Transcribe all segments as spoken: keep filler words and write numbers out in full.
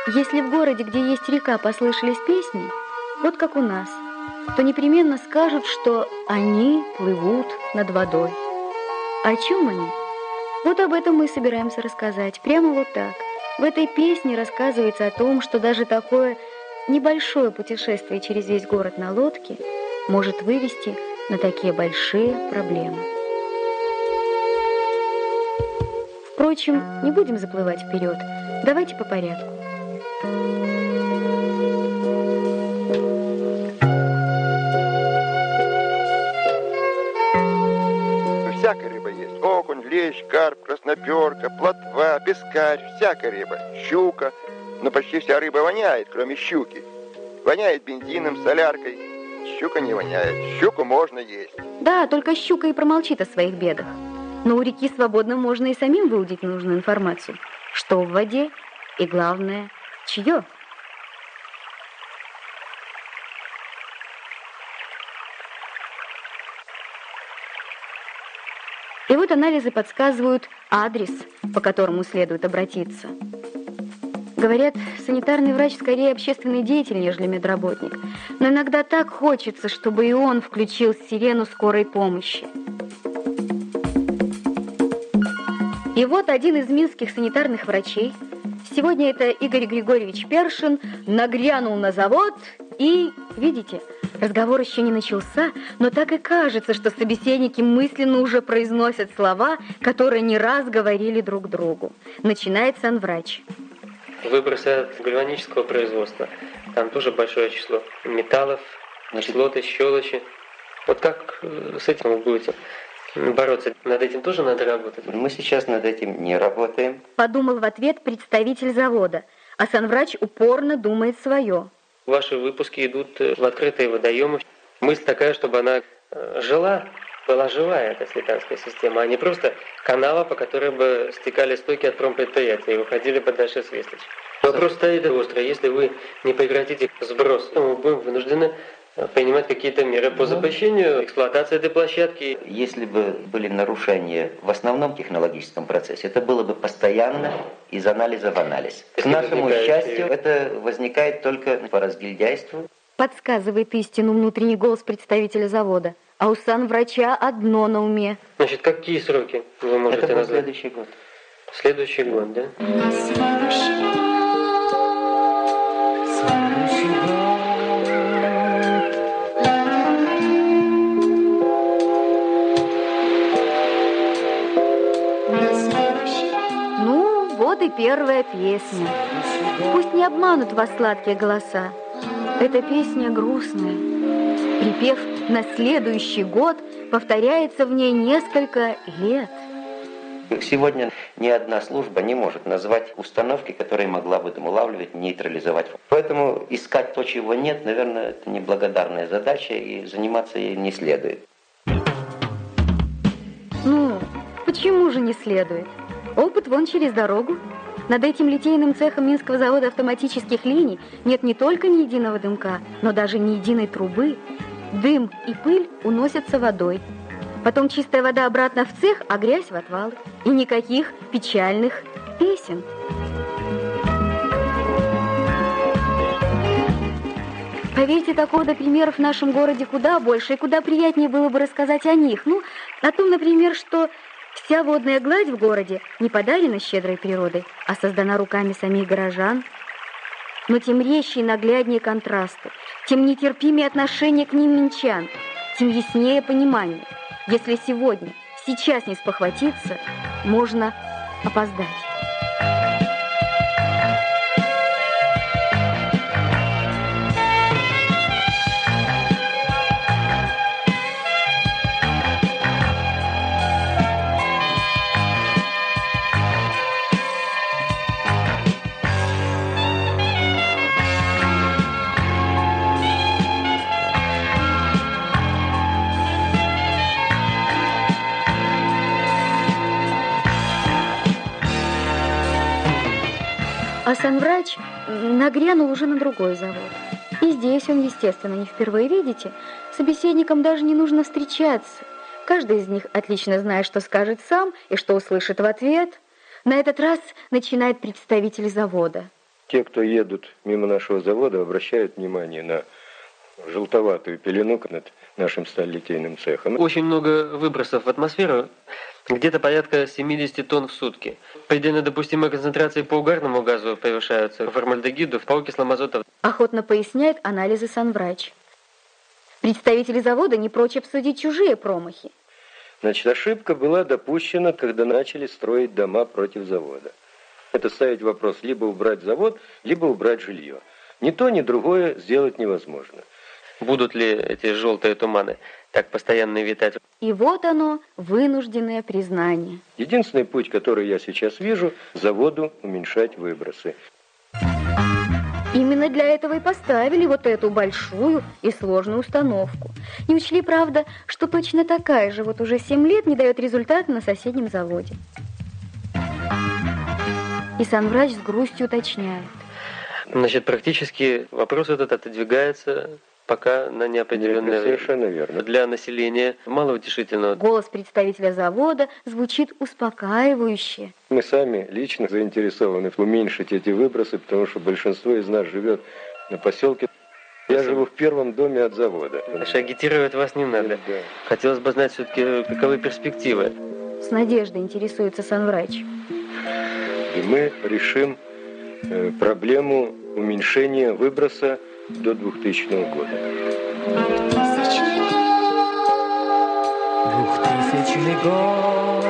Если в городе, где есть река, послышались песни, вот как у нас, то непременно скажут, что они плывут над водой. О чем они? Вот об этом мы и собираемся рассказать, прямо вот так. В этой песне рассказывается о том, что даже такое небольшое путешествие через весь город на лодке может вывести на такие большие проблемы. Впрочем, не будем заплывать вперед. Давайте по порядку. Всякая рыба есть. Окунь, лещ, карп, красноперка, плотва, пескарь, всякая рыба. Щука. Но почти вся рыба воняет, кроме щуки. Воняет бензином, соляркой. Щука не воняет. Щуку можно есть. Да, только щука и промолчит о своих бедах. Но у реки свободно можно и самим выудить нужную информацию. Что в воде и, главное, чье. И вот анализы подсказывают адрес, по которому следует обратиться. Говорят, санитарный врач скорее общественный деятель, нежели медработник. Но иногда так хочется, чтобы и он включил сирену скорой помощи. И вот один из минских санитарных врачей, сегодня это Игорь Григорьевич Першин, нагрянул на завод и, видите, разговор еще не начался, но так и кажется, что собеседники мысленно уже произносят слова, которые не раз говорили друг другу. Начинает санврач. Выбросы от гальванического производства. Там тоже большое число металлов, кислоты, щелочи. Вот как с этим вы будете бороться? Над этим тоже надо работать? Мы сейчас над этим не работаем. Подумал в ответ представитель завода, а санврач упорно думает свое. Ваши выпуски идут в открытые водоемы. Мысль такая, чтобы она жила, была живая, эта слитанская система, а не просто канава, по которой бы стекали стоки от промпредприятия и выходили бы дальше с Весточи. Вопрос стоит острый. Если вы не прекратите сброс, то мы будем вынуждены принимать какие-то меры по запрещению эксплуатации этой площадки. Если бы были нарушения в основном технологическом процессе, это было бы постоянно из анализа в анализ. К нашему счастью, это возникает только по разгильдяйству. Подсказывает истину внутренний голос представителя завода. А у санврача одно на уме. Значит, какие сроки вы можете это назвать? Следующий год. Следующий год, да? Ну, вот и первая песня. Пусть не обманут вас сладкие голоса. Эта песня грустная. Припев «на следующий год» повторяется в ней несколько лет. Сегодня ни одна служба не может назвать установки, которые могла бы улавливать, нейтрализовать. Поэтому искать то, чего нет, наверное, это неблагодарная задача, и заниматься ей не следует. Ну, почему же не следует? Опыт вон через дорогу. Над этим литейным цехом Минского завода автоматических линий нет не только ни единого дымка, но даже ни единой трубы. Дым и пыль уносятся водой. Потом чистая вода обратно в цех, а грязь в отвалы. И никаких печальных песен. Поверьте, такого до примеров в нашем городе куда больше, и куда приятнее было бы рассказать о них. Ну, о том, например, что вся водная гладь в городе не подарена щедрой природой, а создана руками самих горожан. Но тем резче и нагляднее контрасты, тем нетерпимее отношение к ним минчан, тем яснее понимание. Если сегодня, сейчас не спохватиться, можно опоздать. А санврач нагрянул уже на другой завод. И здесь он, естественно, не впервые, видите? Собеседникам даже не нужно встречаться. Каждый из них отлично знает, что скажет сам и что услышит в ответ. На этот раз начинает представитель завода. Те, кто едут мимо нашего завода, обращают внимание на желтоватую пелену над нашим сталелитейным цехом. Очень много выбросов в атмосферу, где-то порядка семьдесят тонн в сутки. Предельно допустимые концентрации по угарному газу превышаются, формальдегиду, по окислам азота. Охотно поясняет анализы санврач. Представители завода не прочь обсудить чужие промахи. Значит, ошибка была допущена, когда начали строить дома против завода. Это ставить вопрос либо убрать завод, либо убрать жилье. Ни то, ни другое сделать невозможно. Будут ли эти желтые туманы так постоянно витать? И вот оно, вынужденное признание. Единственный путь, который я сейчас вижу, заводу уменьшать выбросы. Именно для этого и поставили вот эту большую и сложную установку. Не учли, правда, что точно такая же вот уже семь лет не дает результата на соседнем заводе. И санврач с грустью уточняет. Значит, практически вопрос этот отодвигается пока на неопределенное время. Совершенно верно. Для населения малоутешительного. Голос представителя завода звучит успокаивающе. Мы сами лично заинтересованы уменьшить эти выбросы, потому что большинство из нас живет на поселке. Я живу в первом доме от завода. Конечно, агитировать вас не надо. Да. Хотелось бы знать все-таки, каковы перспективы. С надеждой интересуется санврач. И мы решим э, проблему уменьшения выброса до двухтысячного года. Двухтысячный год.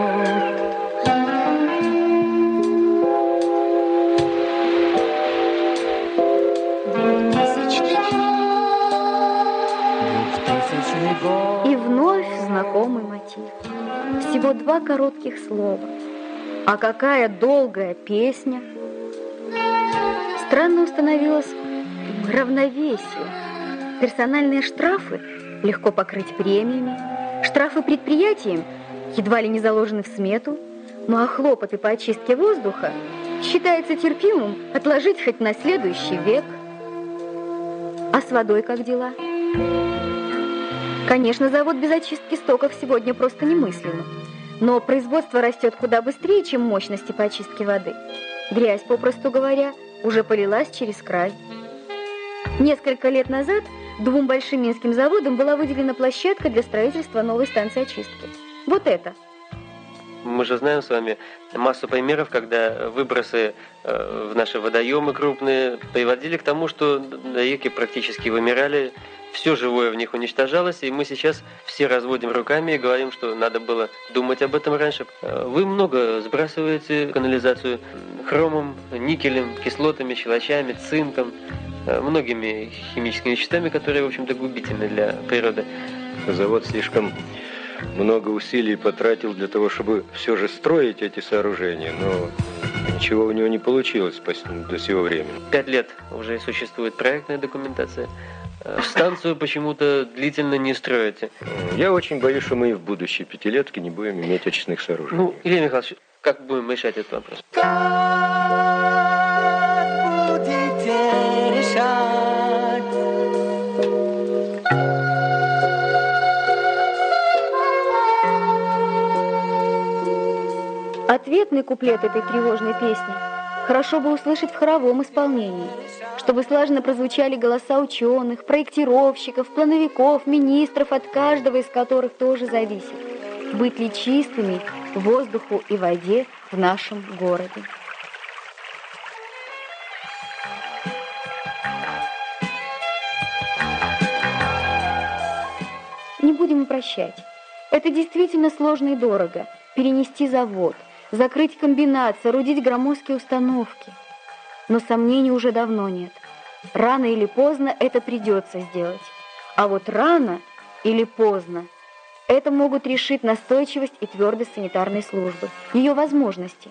Двухтысячный год. И вновь знакомый мотив. Всего два коротких слова. А какая долгая песня! Странно установилось равновесие. Персональные штрафы легко покрыть премиями, штрафы предприятиям едва ли не заложены в смету, ну а хлопоты по очистке воздуха считается терпимым отложить хоть на следующий век. А с водой как дела? Конечно, завод без очистки стоков сегодня просто немыслимо. Но производство растет куда быстрее, чем мощности по очистке воды. Грязь, попросту говоря, уже полилась через край. Несколько лет назад двум большим минским заводам была выделена площадка для строительства новой станции очистки. Вот это. Мы же знаем с вами массу примеров, когда выбросы в наши водоемы крупные приводили к тому, что реки практически вымирали, все живое в них уничтожалось, и мы сейчас все разводим руками и говорим, что надо было думать об этом раньше. Вы много сбрасываете канализацию хромом, никелем, кислотами, щелочами, цинком, многими химическими веществами, которые, в общем-то, губительны для природы. Завод слишком много усилий потратил для того, чтобы все же строить эти сооружения, но ничего у него не получилось до сего времени. Пять лет уже существует проектная документация. Станцию почему-то длительно не строите. Я очень боюсь, что мы и в будущей пятилетке не будем иметь очистных сооружений. Ну, Илья Михайлович, как будем решать этот вопрос? Как будете решать? Ответный куплет этой тревожной песни хорошо бы услышать в хоровом исполнении, чтобы слаженно прозвучали голоса ученых, проектировщиков, плановиков, министров, от каждого из которых тоже зависит, быть ли чистыми воздуху и воде в нашем городе. Не будем упрощать. Это действительно сложно и дорого. Перенести завод, закрыть комбинат, соорудить громоздкие установки. Но сомнений уже давно нет. Рано или поздно это придется сделать. А вот рано или поздно это могут решить настойчивость и твердость санитарной службы, ее возможности.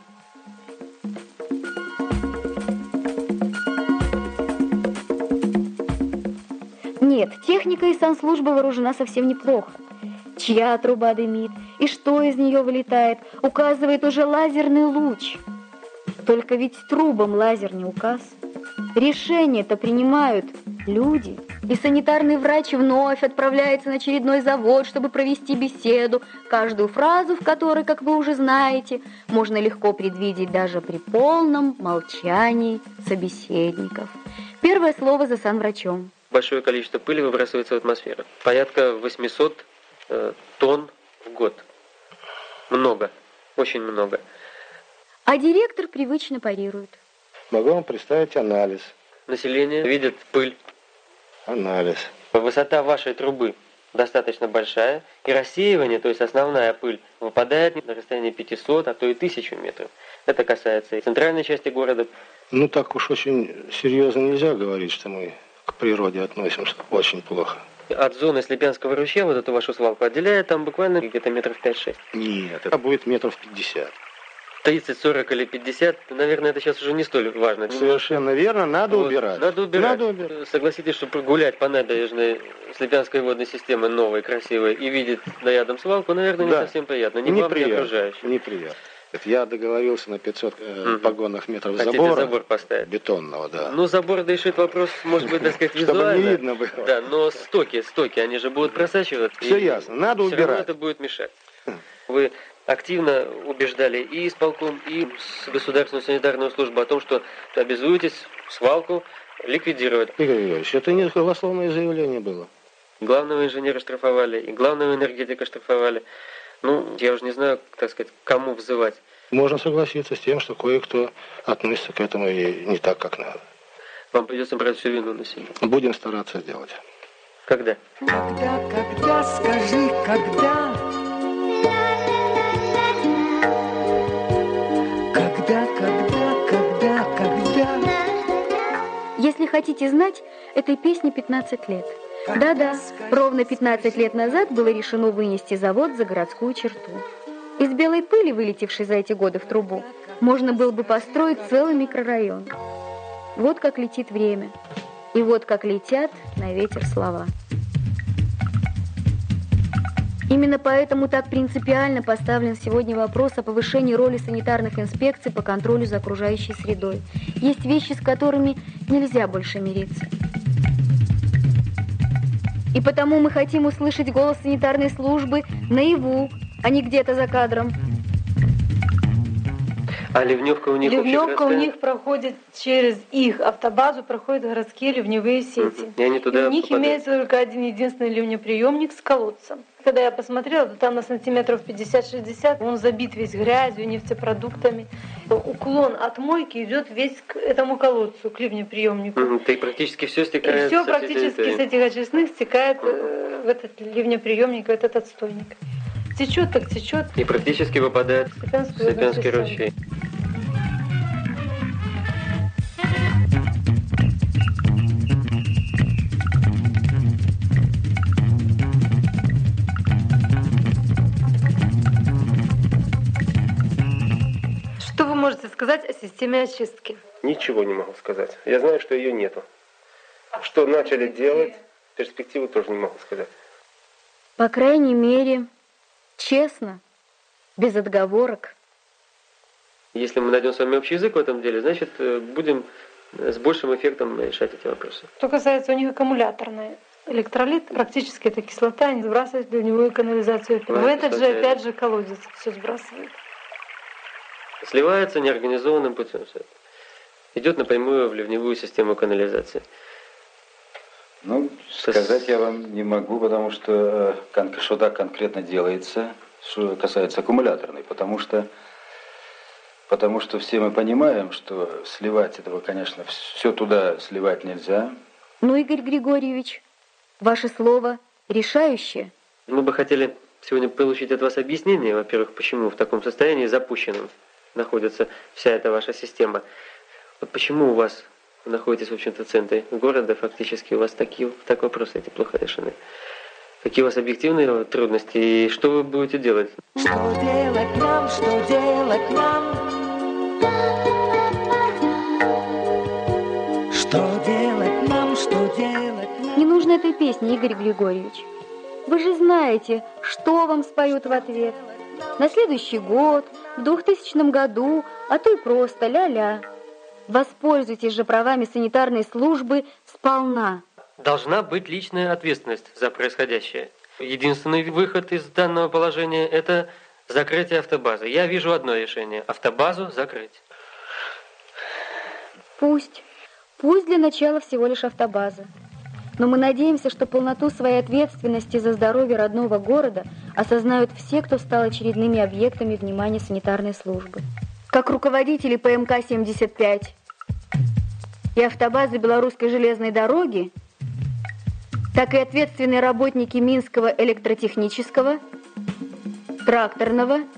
Нет, техника и санслужба вооружена совсем неплохо. Чья труба дымит и что из нее вылетает, указывает уже лазерный луч. Только ведь трубам лазер не указ. Решения-то принимают люди. И санитарный врач вновь отправляется на очередной завод, чтобы провести беседу, каждую фразу в которой, как вы уже знаете, можно легко предвидеть даже при полном молчании собеседников. Первое слово за санврачом. Большое количество пыли выбрасывается в атмосферу. Порядка восемьсот э, тонн в год. Много, очень много. А директор привычно парирует. Могу вам представить анализ. Население видит пыль. Анализ. Высота вашей трубы достаточно большая, и рассеивание, то есть основная пыль, выпадает на расстоянии пятисот, а то и тысячу метров. Это касается и центральной части города. Ну так уж очень серьезно нельзя говорить, что мы к природе относимся очень плохо. От зоны Слепянского ручья вот эту вашу свалку отделяет там буквально где-то метров пять-шесть. Нет, это будет метров пятьдесят. тридцать, сорок или пятьдесят, наверное, это сейчас уже не столь важно. Совершенно верно, надо вот, убирать. Надо убирать. Надо убирать. Согласитесь, что прогулять по набережной Слепянской водной системы новой, красивой, и видеть рядом свалку, наверное, не да. совсем приятно. Ни Неприятно. вам, ни окружающим. Неприятно. Я договорился на пятьсот э, угу. погонных метров Хотите забора. забор поставить? Бетонного, да. Ну, забор решит вопрос, может быть, так сказать, визуально. Чтобы не видно было. Да, но стоки, стоки, они же будут просачиваться. Все ясно, надо все убирать. Равно это будет мешать. Вы активно убеждали и исполком, и с государственную санитарную службу о том, что обязуетесь свалку ликвидировать. Игорь Григорьевич, это не голословное заявление было. Главного инженера штрафовали, и главного энергетика штрафовали. Ну, я уже не знаю, так сказать, кому взывать. Можно согласиться с тем, что кое-кто относится к этому и не так, как надо. Вам придется брать всю вину на себя. Будем стараться сделать. Когда? Когда, когда, скажи, когда? Когда, когда, когда, когда? Если хотите знать, этой песне пятнадцать лет. Да-да, ровно пятнадцать лет назад было решено вынести завод за городскую черту. Из белой пыли, вылетевшей за эти годы в трубу, можно было бы построить целый микрорайон. Вот как летит время, и вот как летят на ветер слова. Именно поэтому так принципиально поставлен сегодня вопрос о повышении роли санитарных инспекций по контролю за окружающей средой. Есть вещи, с которыми нельзя больше мириться. И потому мы хотим услышать голос санитарной службы наяву, а не где-то за кадром. А ливневка у них Ливневка у них проходит через их автобазу, проходят городские ливневые сети. И, они туда и у них попадают. имеется только один единственный ливнеприемник с колодцем. Когда я посмотрела, то там на сантиметров пятьдесят-шестьдесят он забит весь грязью, нефтепродуктами. Уклон от мойки идет весь к этому колодцу, к ливнеприемнику. Угу. И практически все стекает. И все практически с этих очистных стекает э, в этот ливнеприемник, в этот отстойник. Течет так течет. И практически выпадает в Слепянский ручей. Что вы можете сказать о системе очистки? Ничего не могу сказать. Я знаю, что ее нету. Что начали делать, перспективу тоже не могу сказать. По крайней мере, честно, без отговорок. Если мы найдем с вами общий язык в этом деле, значит, будем с большим эффектом решать эти вопросы. Что касается у них аккумуляторной. Электролит, практически это кислота, они сбрасывают в ливневую канализацию. В этот же, опять же, колодец все сбрасывают. Сливается неорганизованным путем. Идет напрямую в ливневую систему канализации. Ну, сказать я вам не могу, потому что что так конкретно делается, что касается аккумуляторной, потому что, потому что все мы понимаем, что сливать этого, конечно, все туда сливать нельзя. Ну, Игорь Григорьевич, ваше слово решающее. Мы бы хотели сегодня получить от вас объяснение, во-первых, почему в таком состоянии запущенном находится вся эта ваша система. Вот почему у вас, вы находитесь, в общем-то, в центре города, фактически у вас такие, так вопросы эти плохо решены. Какие у вас объективные трудности и что вы будете делать? Что делать нам, что делать нам? Что делать нам, что делать нам? Не нужно этой песни, Игорь Григорьевич. Вы же знаете, что вам споют в ответ. На следующий год, в двухтысячном году, а то и просто ля-ля. Воспользуйтесь же правами санитарной службы сполна. должна быть личная ответственность за происходящее. Единственный выход из данного положения – это закрытие автобазы. Я вижу одно решение – автобазу закрыть. Пусть. Пусть для начала всего лишь автобаза. Но мы надеемся, что полноту своей ответственности за здоровье родного города осознают все, кто стал очередными объектами внимания санитарной службы. Как руководители ПМК семьдесят пять и автобазы Белорусской железной дороги, так и ответственные работники Минского электротехнического, тракторного,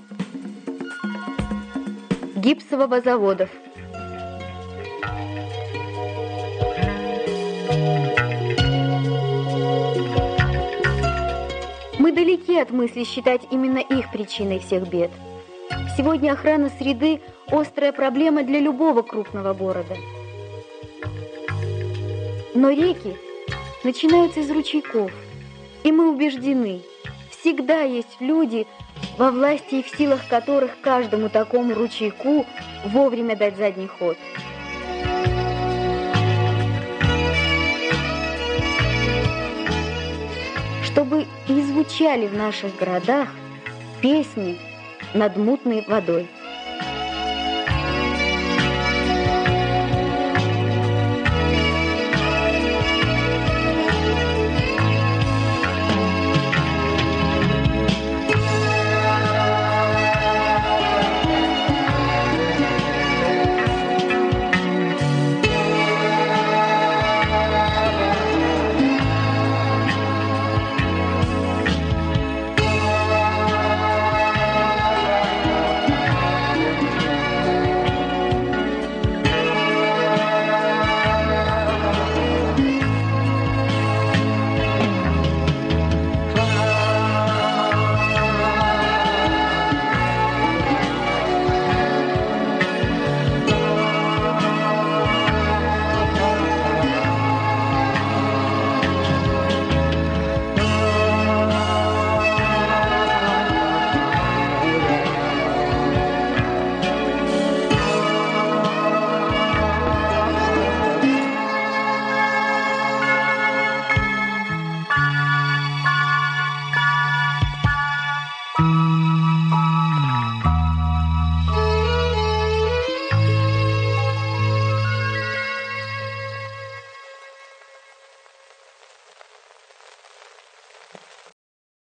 гипсового заводов. Мы далеки от мысли считать именно их причиной всех бед. Сегодня охрана среды – острая проблема для любого крупного города. Но реки начинаются из ручейков, и мы убеждены, всегда есть люди, во власти и в силах которых каждому такому ручейку вовремя дать задний ход. Чтобы не звучали в наших городах песни над мутной водой. Thank you.